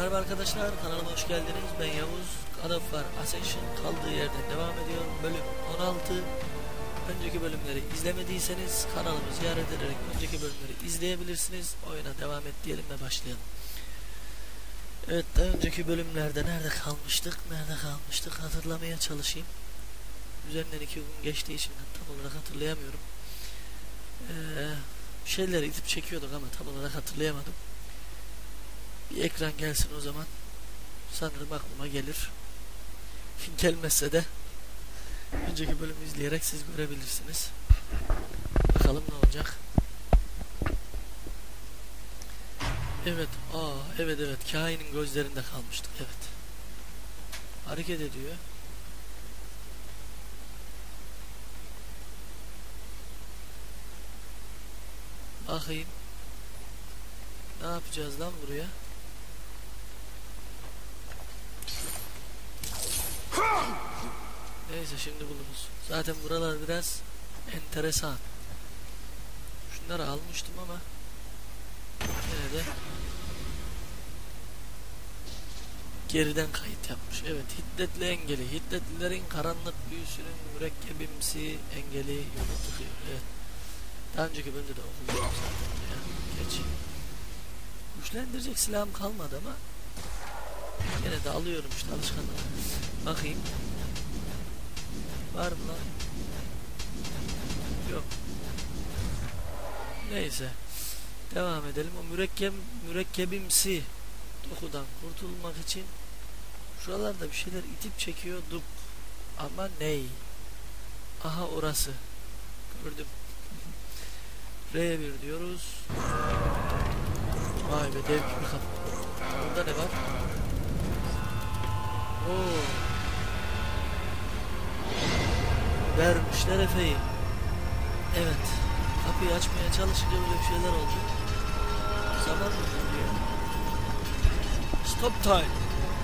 Merhaba arkadaşlar, kanalıma hoş geldiniz. Ben Yavuz. God of War Ascension kaldığı yerden devam ediyor. Bölüm 16. Önceki bölümleri izlemediyseniz kanalımı ziyaret ederek önceki bölümleri izleyebilirsiniz. Oyuna devam et diyelim ve başlayalım. Evet, daha önceki bölümlerde nerede kalmıştık hatırlamaya çalışayım. Üzerinden 2 gün geçtiği için tam olarak hatırlayamıyorum. Şeyleri itip çekiyorduk ama tam olarak hatırlayamadım. Bir ekran gelsin o zaman. Sanırım aklıma gelir. Gelmezse de önceki bölümü izleyerek siz görebilirsiniz. Bakalım ne olacak. Evet. Evet. Kain'in gözlerinde kalmıştık. Evet. Hareket ediyor. Bakayım. Ne yapacağız lan buraya? Neyse şimdi buluruz. Zaten buralar biraz enteresan. Şunları almıştım ama yine de geriden kayıt yapmış. Evet, hiddetli engeli. Hiddetlilerin karanlık büyüsünün mürekkebimsi engeli yolu tıkıyor. Evet. Daha önceki bölümde de okudum zaten ya. Geç. Güçlendirecek silahım kalmadı ama yine de alıyorum işte alışkanlık. Bakayım. Var mı lan? Yok. Neyse. Devam edelim. O mürekkebimsi dokudan kurtulmak için şuralarda bir şeyler itip çekiyorduk. Ama ney? Aha orası. Gördüm. R1 diyoruz. Vay be, dev gibi kapı. Burada ne var? Oo. Vermişler Efe'yi. Evet. Kapıyı açmaya çalışınca böyle bir şeyler oldu. Zaman mı oluyor? Stop time.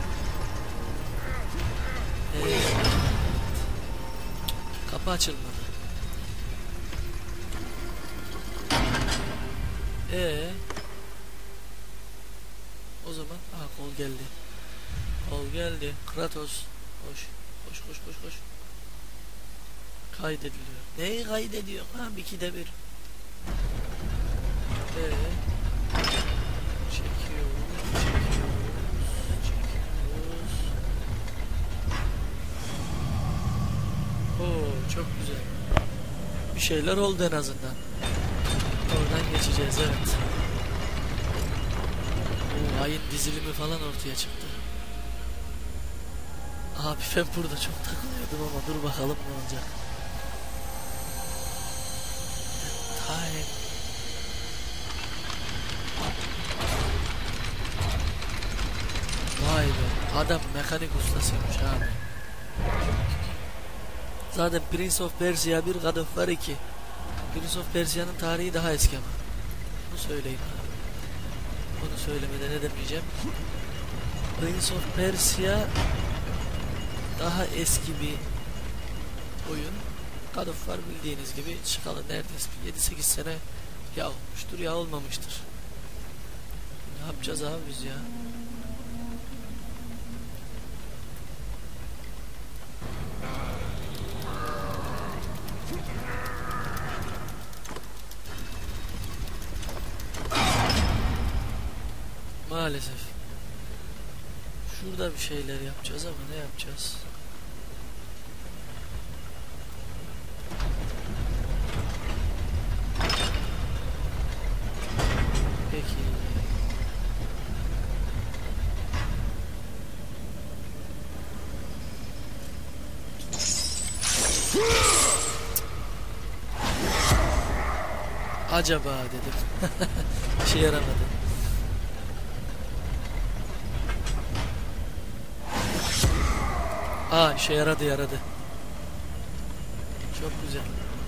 Kapı açılmadı. O zaman kol geldi. Kol geldi. Kratos. Koş. Kaydediliyor. Neyi kaydediyor? Ha, 2'de 1. Çekiyoruz. Oo, çok güzel. Bir şeyler oldu en azından. Oradan geçeceğiz, evet. Oo, ayın dizilimi falan ortaya çıktı. Abi ben burada çok takılıyordum ama dur bakalım ne olacak. Time. Vay be, adam mekanik ustasıymış abi. Zaten Prince of Persia 1, God of War 2. Prince of Persia'nın tarihi daha eski ama. Bunu söyleyeyim abi. Bunu söylemeden edemeyeceğim. Prince of Persia daha eski bir oyun. God of War bildiğiniz gibi çıkalı neredeyse 7-8 sene ya olmuştur ya olmamıştır. Ne yapacağız abi biz ya? Maalesef. Şurada bir şeyler yapacağız ama ne yapacağız? Peki. Acaba dedim. İşe yaramadı. İşe yaradı. Çok güzel.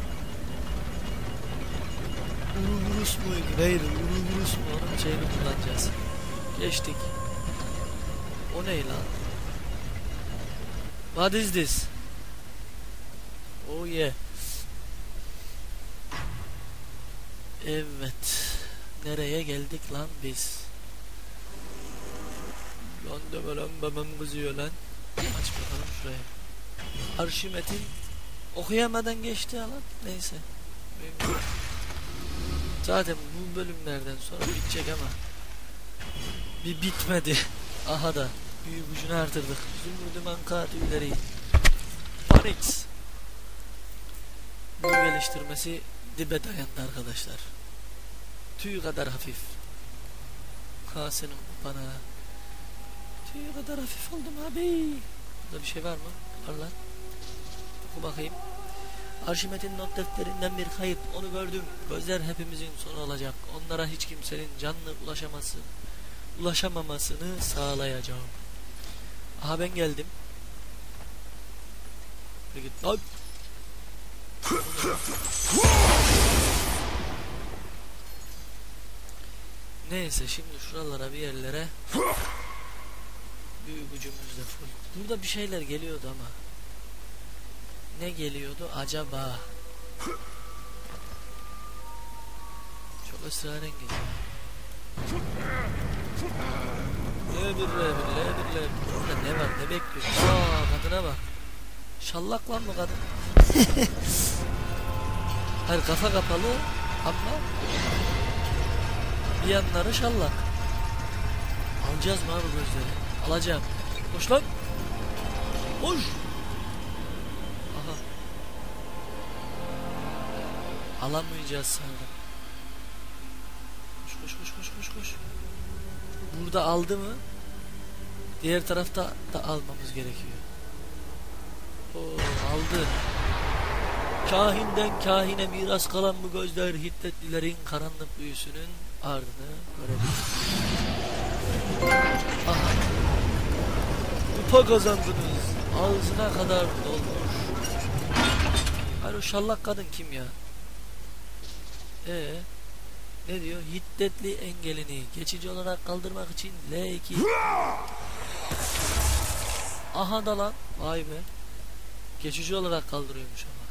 Uruburus muydu? Hayır, Uruburus mu? Onun şeyini kullanacağız. Geçtik. O ne lan? What is this? Oh yeah. Evet. Nereye geldik lan biz? Lan deme lan, babam kızıyor lan. Aç bakalım şuraya. Arşimet'in okuyamadan geçti lan. Neyse. Zaten bu bölümlerden sonra bitecek ama bir bitmedi. Aha da büyük gücünü artırdık. Zümrüdüman katilleri. Phoenix. Bu geliştirmesi dibe dayandı arkadaşlar. Tüy kadar hafif. Kasenin bana. Tüy kadar hafif oldum abi. Burada bir şey var mı? Var lan. Oku bakayım. Arşimet'in not defterinden bir kayıp. Onu gördüm. Gözler hepimizin sonu olacak. Onlara hiç kimsenin canlı ulaşamamasını sağlayacağım. Aha ben geldim. Bir git lan. Neyse şimdi şuralara bir yerlere büyük gücümüzle full. Burada bir şeyler geliyordu ama ne geliyordu acaba? Çok esrarengiz. Burada ne var, ne bekliyorsun? Aa, kadına bak. Şallak lan bu kadın. Hayır, kafa kapalı ama bir yanları şallak. Alacağız mı abi gözleri? Alacağım. Koş lan. Koş. Aha. Alamayacağız sanırım. Koş. Burada aldı mı? Diğer tarafta da almamız gerekiyor. Oo, aldı. Kahinden kahine miras kalan bu gözler Hiddetlilerin karanlık büyüsünün ardını görebilir. Aha. Kupa kazandınız. Ağzına kadar dolmuş. Hayır, o şallak kadın kim ya? Ne diyor? Hiddetli engelini geçici olarak kaldırmak için L2. Aha da lan. Vay be. Geçici olarak kaldırıyormuş ama.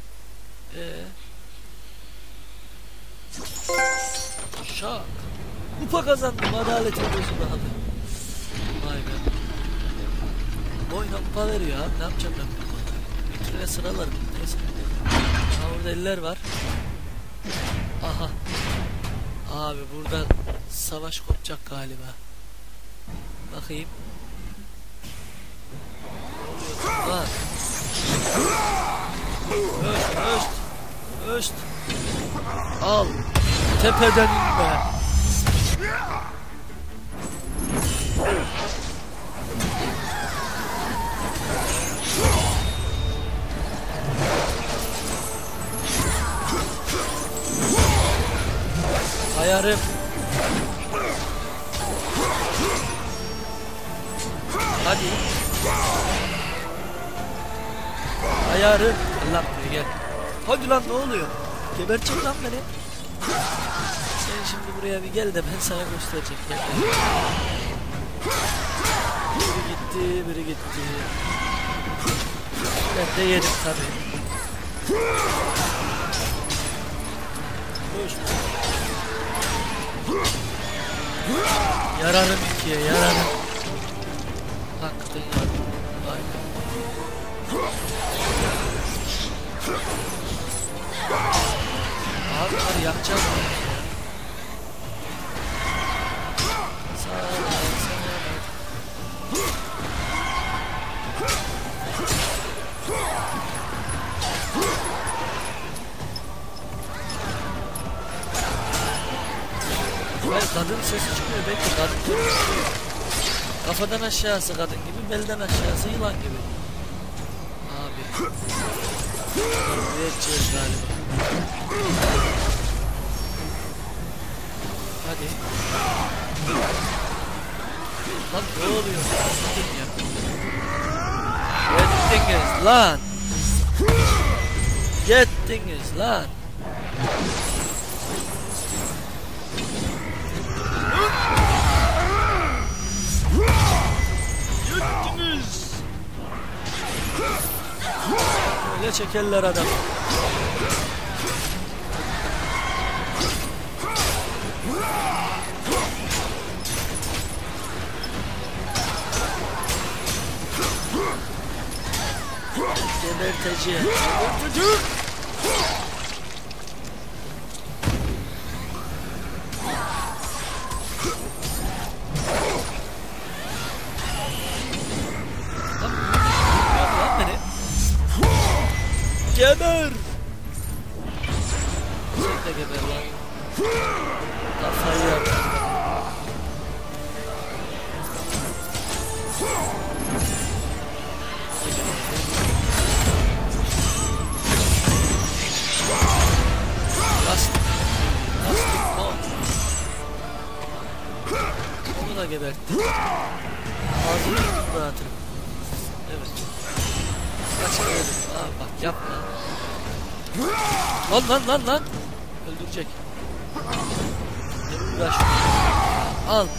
Şak. Kupa kazandım. Adaletin gözü bağlı. Vay be. Boyuna kupa veriyor abi. Ne yapacağım ben bu kupada? Vitrine sıralarım. Neyse. Aha, orada eller var. Aha. Abi burada savaş kopacak galiba. Bakayım. Lan. Öst. Al. Tepeden inme. Ayarım. Hadi. Ayarım. Allah buraya gel. Hadi lan, ne oluyor? Gebertecek lan beni. Sen şimdi buraya bir gel de ben sana göstereceğim. Gel. Biri gitti. Ben de yedim tabii. Koş. Yararım ikiye, yararım. Hakikaten yararım. Aynen. Abi bunları yakacağız mı? Sağ Hayır, kadın sesi çıkmıyor, belki kadın konuşuyor. Kafadan aşağısı kadın gibi, belden aşağısı yılan gibi. Abi. Buraya edeceğiz galiba. Hadi. Lan ne oluyor? Gittin ya. Gittiniz lan. Gittiniz lan. Gittiniz. Öyle çekerler adam. Geberteceğim. Geberteceğim. Lan beni. Geber. Sen de geber lan. Kafayı yap. Lastik bom. Onu da gebertti. Ağzını tutup bırakırım. Evet. Kaçırıyorum. Aa bak yapma. Lan. Öldürecek. Uğraş. Al.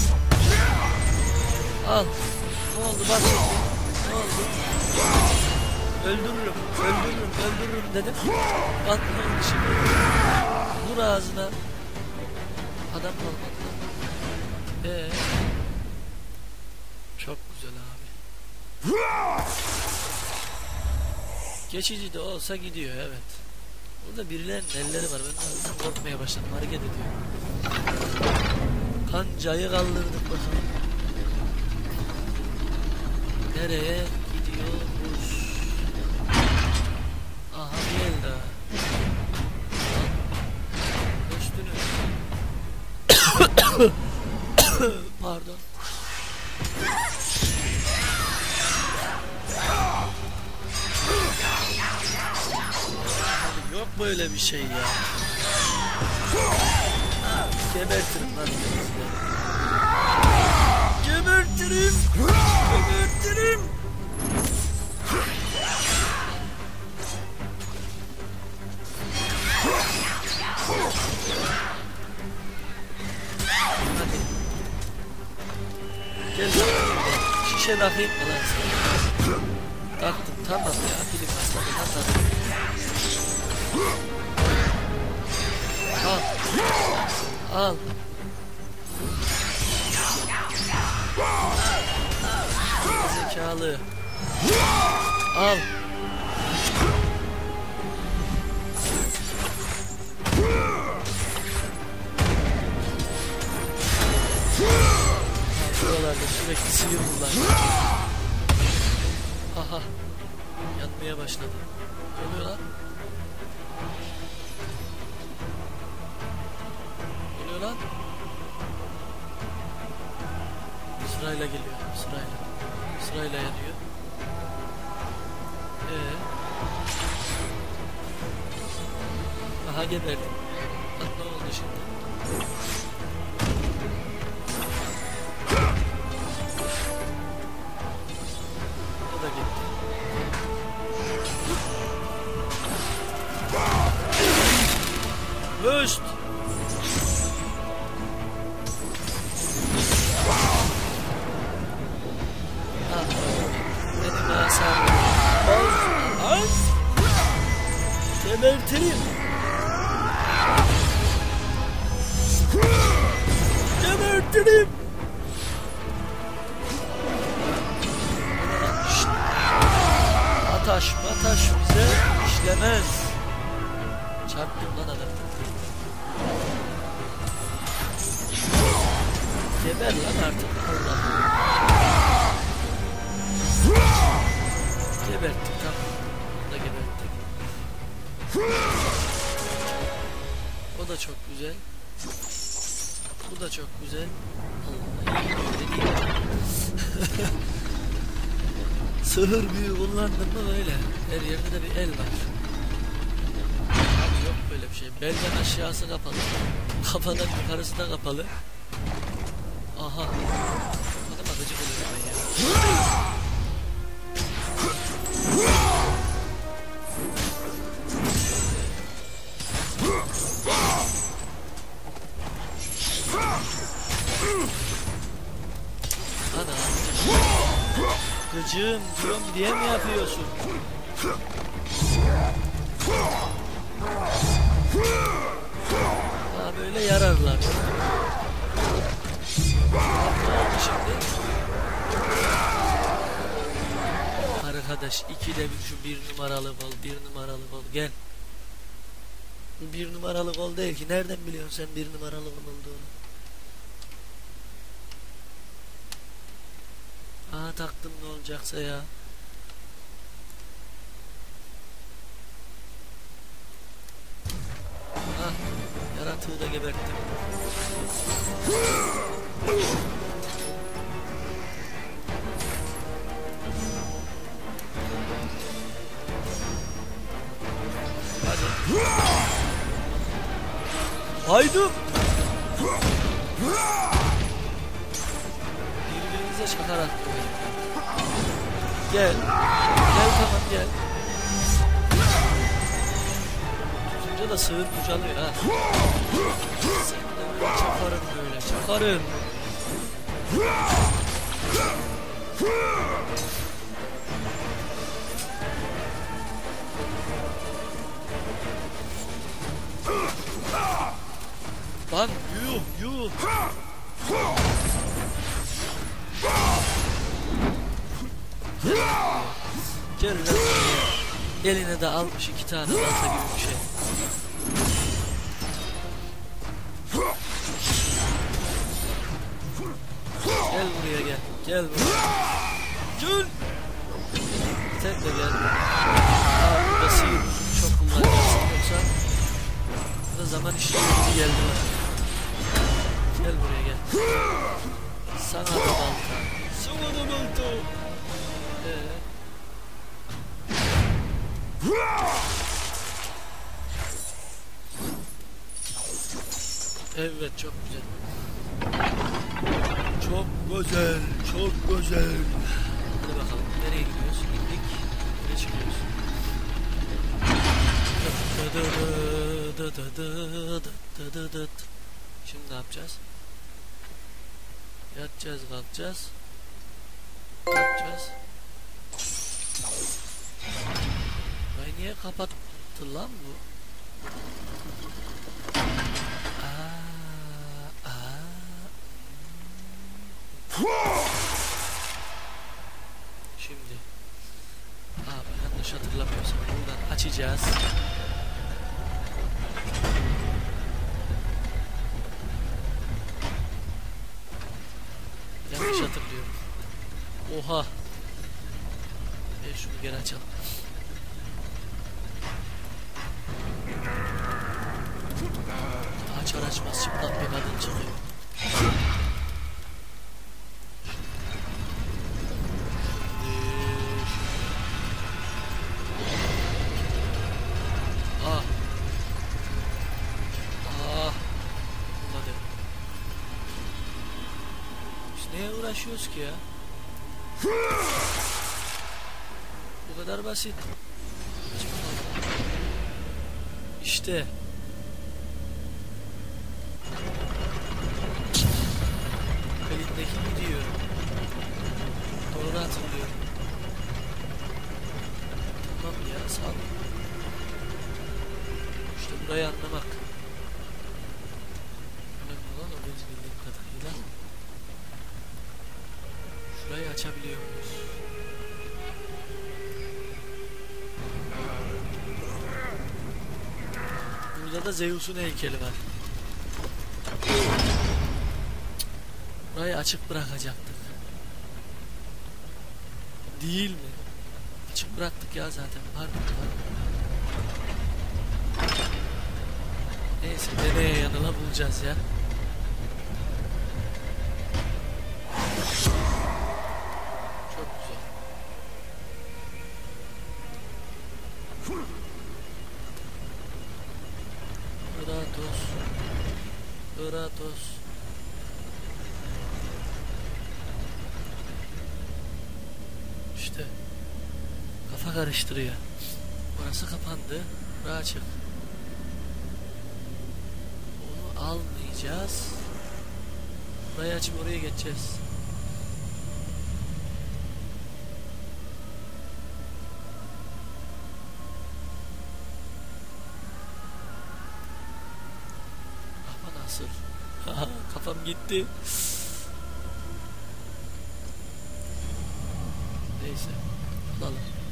Ne oldu bak. Ne oldu? Öldürürüm dedim. Bak ne oldu şimdi. Vur ağzına. Adam kalmadı. Çok güzel abi. Geçici de olsa gidiyor evet. Burada birilerinin elleri var. Ben korkmaya başladım. Hareket ediyor. Kancayı kaldırdık bakalım. Nereye gidiyoruz? Aha bir el daha. Üstünü. Pardon. Yok böyle bir şey ya. Gebertirim lan. Gebertirim. Hadi. Gel. Şişe takayım mı lan sana? Taktım tamam ya. Bilim hastalığı taktım. Al. Zekalı. Al. Buralarda sürekli sinir bunlar. Aha. Yanmaya başladı. Ne oluyor lan? Lan sırayla geliyor sırayla yanıyor. Aha geberdim. Bak ne oldu şimdi? O da gitti. Höst. Gebertirim. Ataş bize işlemez. Çarptım lan adam. Geber lan artık. Allah. Geberttik tamam. Bunu da geberttik. O da çok güzel. Bu da çok güzel. Sığır büyü kullandım mı böyle? Her yerde de bir el var. Abi yok böyle bir şey. Belden aşağısı kapalı. Kafadan yukarısı da kapalı. Aha. Adam gıcık oluyor ben ya. Ana. Gıcığım diyorum diye mi yapıyorsun? Ha böyle yararlar. Ne oldu şimdi? arkadaş. İkide bir şu bir numaralı gol. Bir numaralı gol. Gel. Bu bir numaralı gol değil ki. Nereden biliyorsun sen bir numaralı gol olduğunu? Aha taktım ne olacaksa ya. Ah, yaratığı da geberttim. Hadi. Haydi. Birbirimize çakarak. Gel. Gel tamam gel. Tutunca da sığır kucalıyor ha. Sen de böyle çakarım böyle çakarım. Lan yuh yuh. Gel lan. Eline de almış 2 tane balta gibi bir şey. Gel buraya gel. Gel buraya. Gel. Sen de gel. Burada sihir çok kullanacaksın yoksa bu da zaman işleri gibi geldi bana. Gel buraya gel. Sana da balta. Sana da balta. Evet çok güzel. Çok güzel, çok güzel. Hadi bakalım nereye gidiyoruz? İndik. Nereye çıkıyoruz? Şimdi ne yapacağız? Yatacağız, kalkacağız. Kalkacağız. Ay niye kapattı lan bu? Şimdi abi yanlış hatırlamıyorsam buradan açacağız. Yanlış hatırlıyorum. Oha. Şunu geri açalım. Açar açmaz çıplak bir kadın çıkıyor. Neye uğraşıyoruz ki ya? Bu kadar basit. İşte. Elindeki gidiyor. Doğru hatırlıyorum. Tamam ya sağ ol. İşte burayı anlamak. Önemli olan o bildiğim kadarıyla. Şurayı açabiliyor muyuz? Burada da Zeus'un heykeli var. Burayı açık bırakacaktık. Değil mi? Açık bıraktık ya zaten. Pardon. Neyse deneye yanıla bulacağız ya. Çok güzel. Kratos. İşte kafa karıştırıyor. Burası kapandı. Burası açık. Onu almayacağız. Burayı açıp oraya geçeceğiz. Ama nasıl? Kafam gitti. Neyse. Alalım.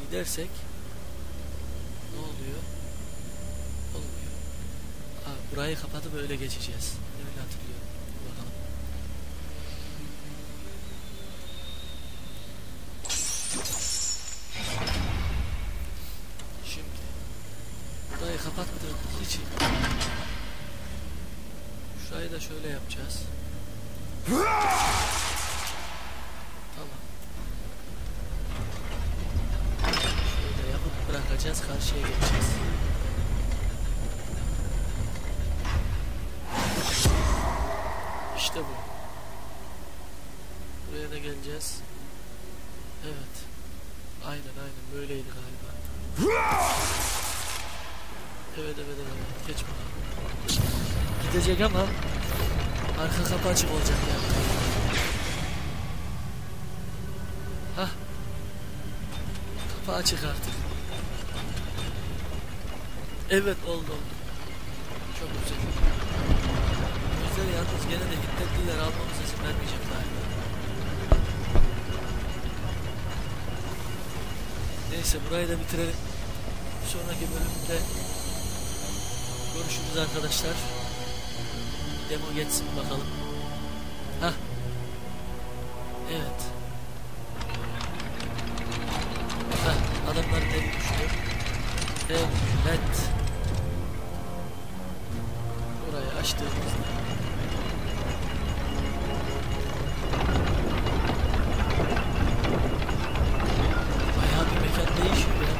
gidersek ne oluyor? Olmuyor. Burayı kapatıp öyle geçeceğiz. Öyle hatırlıyorum. Bakalım. Şimdi burayı kapattığımız için şurayı da şöyle yapacağız. Tamam. Şöyle yapıp bırakacağız, karşıya geçeceğiz. İşte bu. Buraya da geleceğiz. Evet. Aynen böyleydi galiba. Evet. Geç bana. Gidecek ama arka kapı açık olacak yani. Hah. Kapı açık artık. Evet oldu. Çok güzel. Gözler yalnız gene de hiddetliler, almamıza izin vermeyecek galiba. Neyse burayı da bitirelim. Bir sonraki bölümde görüşürüz arkadaşlar. Demo geçsin bakalım. Hah. Evet. Hah, adamların eli düşüyor. Evet. Burayı açtığımızda bayağı bir mekan değişiyor ya.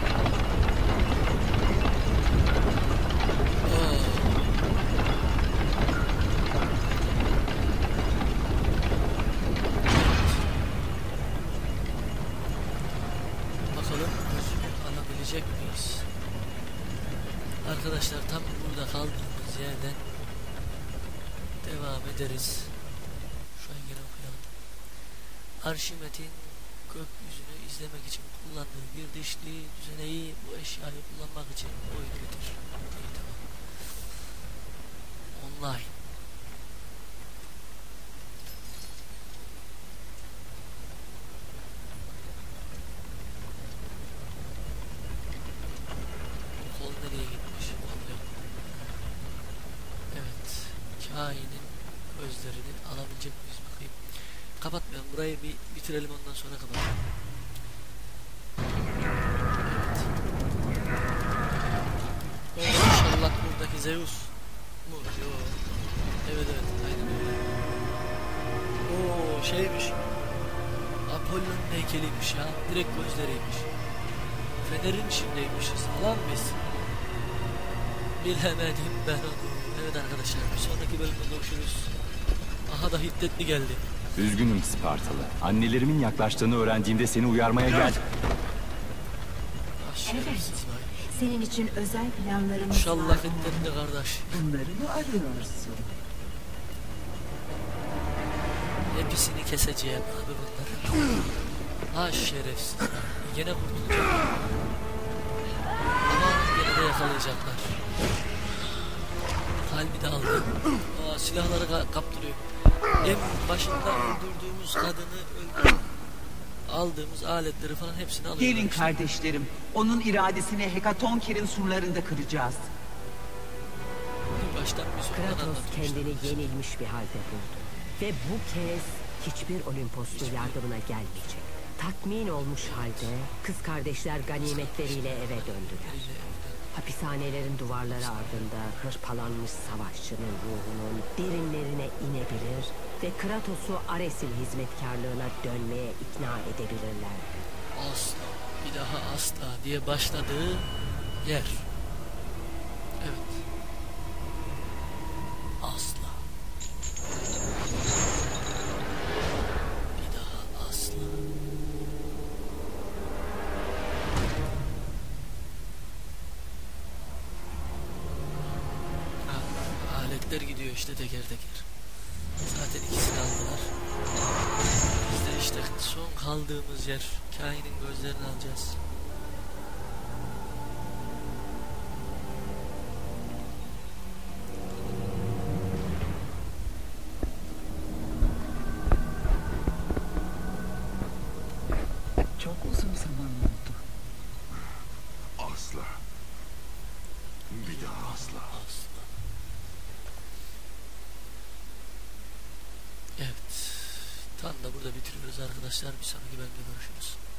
Bakalım alabilecek miyiz? Arkadaşlar tam burada kaldığımız yerden devam ederiz. Şu an yine okuyalım. Arşimet'in gökyüzünü izlemek için kullandığı bir dişli düzeneği bu eşyayı kullanmak için oyunu bitir. İyi, tamam. Online. Kol nereye gitmiş? Evet. Kainin gözlerini alabilecek miyiz bakayım. Kapatmayalım. Burayı bir bitirelim, ondan sonra kapatalım. Evet. İnşallah buradaki Zeus mu? Yok. Evet aynen öyle. Oo şeymiş. Apollon'un heykeliymiş ya. Direkt gözleriymiş. Fener'in içindeymişiz. Lan biz. Bilemedim ben onu. Evet arkadaşlar, bir sonraki bölümde görüşürüz. Aha da hiddetli geldi. Üzgünüm Spartalı. Annelerimin yaklaştığını öğrendiğimde seni uyarmaya geldim. Evet. Senin için özel planlarımız İnşallah var. hiddetli kardeş. Bunları mı arıyorsun? Hepsini keseceğim abi bunları. Ha şerefsiz. Yine kurtulacak. Ama yine de yakalayacaklar. Kalbi de aldı. Silahları kaptırıyor. En başında öldürdüğümüz kadını aldığımız aletleri falan hepsini alıyorlar. Gelin işte. kardeşlerim. Onun iradesini Hekatonker'in surlarında kıracağız. Bir baştan bir sonradan Kratos anlatıyor işte. kendini yenilmiş bir halde buldu. Ve bu kez hiçbir Olimposlu yardımına gelmeyecek. Tatmin olmuş halde kız kardeşler ganimetleriyle eve döndüler. Hapishanelerin duvarları ardında hırpalanmış savaşçının ruhunun derinlerine inebilir ve Kratos'u Ares'in hizmetkarlığına dönmeye ikna edebilirler. Asla, bir daha asla diye başladığı yer. Evet. Asla. Bir daha asla. Aletler gidiyor işte teker teker. Zaten ikisini aldılar. Biz de işte son kaldığımız yer. Kainin gözlerini alacağız. Çok uzun zaman oldu. Asla. Bir daha asla. Asla. Evet. Tam da burada bitiriyoruz arkadaşlar. Bir sonraki bölümde görüşürüz.